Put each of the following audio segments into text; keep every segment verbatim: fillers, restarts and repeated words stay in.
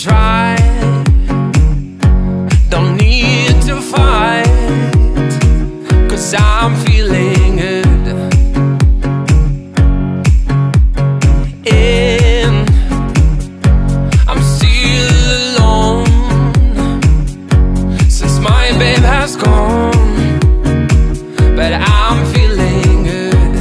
try, don't need to fight, 'cause I'm feeling good. And I'm still alone since my babe has gone, but I'm feeling good.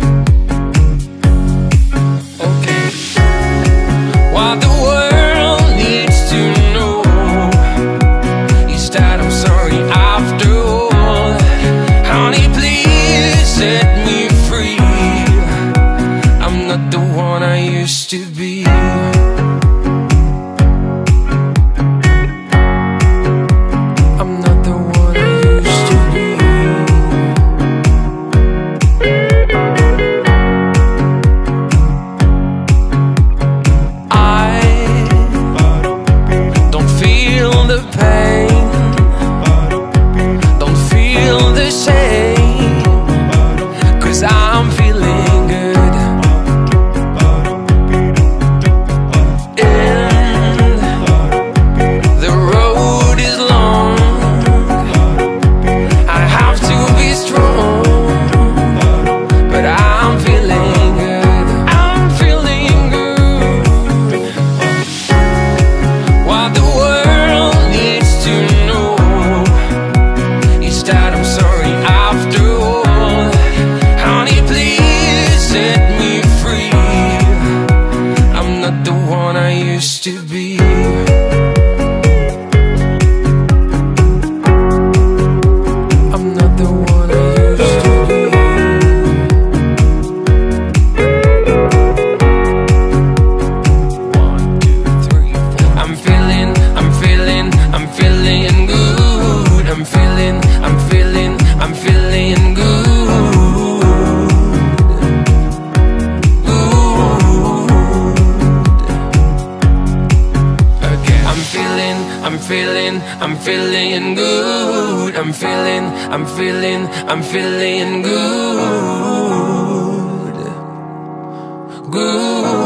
Okay, what the world needs to know is that I'm sorry after all. Honey, please set me free. I'm not the one I used to be. I'm not the one I used to be. I don't feel the pain, don't feel the shame, 'cause I'm feeling good. And the road is long, I have to be strong, but I'm feeling good. I'm feeling good. What the world needs to know is that I'm sorry after all. Honey, please set me free. I'm not the one I used to be. I'm not the one I used to be. One, two, three, four. I'm feeling, I'm feeling, I'm feeling good. I'm feeling, I'm feeling, I'm feeling good. Good. Okay. I'm feeling, I'm feeling, I'm feeling good. I'm feeling, I'm feeling, I'm feeling good. Good.